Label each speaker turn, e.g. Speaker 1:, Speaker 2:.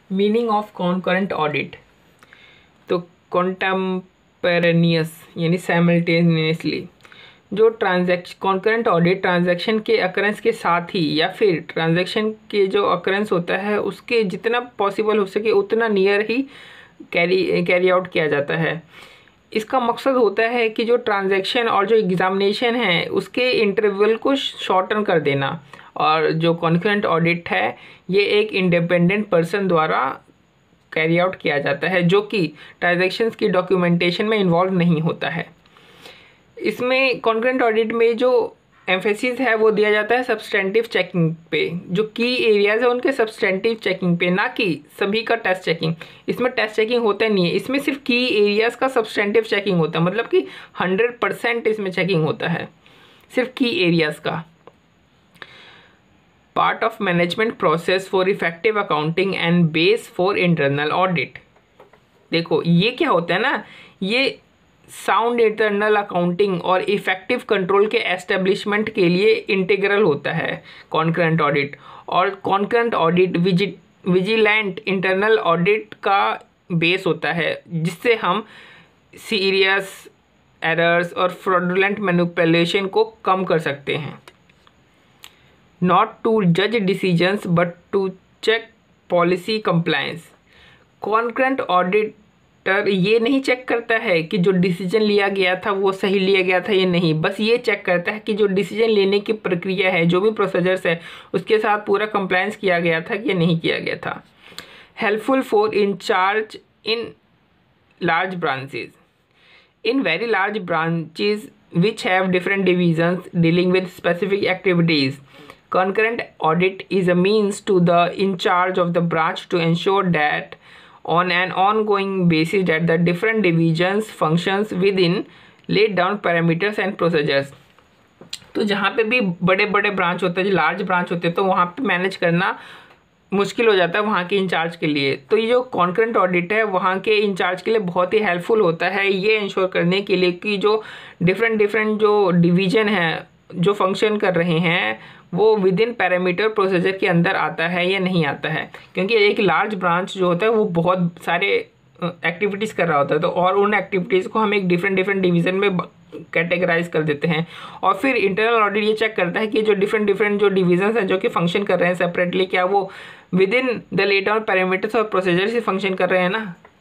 Speaker 1: Meaning of concurrent audit. तो कॉन्टेम्परेनियस यानी simultaneously जो कॉन्करेंट ऑडिट ट्रांजैक्शन के अकरेंस के साथ ही या फिर ट्रांजैक्शन के जो अकरेंस होता है उसके जितना पॉसिबल हो सके उतना नियर ही कैरी आउट किया जाता है। इसका मकसद होता है कि जो ट्रांजैक्शन और जो एग्जामिनेशन है उसके इंटरवल को शॉर्टन कर देना। और जो कॉन्करेंट ऑडिट है ये एक इंडिपेंडेंट पर्सन द्वारा कैरी आउट किया जाता है जो कि ट्रांजैक्शंस की डॉक्यूमेंटेशन में इन्वॉल्व नहीं होता है। इसमें कॉन्करेंट ऑडिट में जो एम्फेसिस है वो दिया जाता है सब्सटेंटिव चेकिंग पे, जो की एरियाज है उनके सब्सटेंटिव चेकिंग पे, ना कि सभी का टेस्ट चेकिंग। इसमें टेस्ट चेकिंग होता नहीं है, इसमें सिर्फ की एरियाज का सब्सटेंटिव चेकिंग होता है, मतलब कि 100% इसमें चेकिंग होता है सिर्फ की एरियाज का। Part of management process for effective accounting and base for internal audit. देखो ये क्या होता है ना, ये साउंड इंटरनल अकाउंटिंग और इफेक्टिव कंट्रोल के एस्टेब्लिशमेंट के लिए इंटीग्रल होता है कॉन्करेंट ऑडिट। और concurrent audit vigilant internal audit का बेस होता है जिससे हम सीरियस एरर्स और फ्रॉडुलेंट मैनिपुलेशन को कम कर सकते हैं। नॉट टू जज decisions but to check policy compliance. Concurrent auditor ये नहीं चेक करता है कि जो डिसीजन लिया गया था वो सही लिया गया था या नहीं, बस ये चेक करता है कि जो डिसीजन लेने की प्रक्रिया है, जो भी प्रोसीजर्स है, उसके साथ पूरा कंप्लायंस किया गया था कि नहीं किया गया था। Helpful for in charge in large branches. In very large branches which have different divisions dealing with specific activities, concurrent audit is a means to the in charge of the branch to ensure that on an ongoing basis that the different divisions functions within laid down parameters and procedures। तो जहाँ पे भी बड़े बड़े branch होते हैं, जो large branch होते हैं, तो वहाँ पे मैनेज करना मुश्किल हो जाता है वहाँ के इंचार्ज के लिए। तो ये जो कॉन्करेंट ऑडिट है वहाँ के इंचार्ज के लिए बहुत ही हेल्पफुल होता है, ये इंश्योर करने के लिए कि जो डिफरेंट जो डिवीज़न है जो फंक्शन कर रहे हैं वो विद इन पैरामीटर प्रोसीजर के अंदर आता है या नहीं आता है। क्योंकि एक लार्ज ब्रांच जो होता है वो बहुत सारे एक्टिविटीज़ कर रहा होता है, तो और उन एक्टिविटीज़ को हम एक डिफरेंट डिवीज़न में कैटेगराइज कर देते हैं। और फिर इंटरनल ऑडिट ये चेक करता है कि जो डिफरेंट जो डिवीजन्स हैं जो कि फंक्शन कर रहे हैं सेपरेटली, क्या वो within the laid down parameters और प्रोसीजर से फंक्शन कर रहे हैं ना।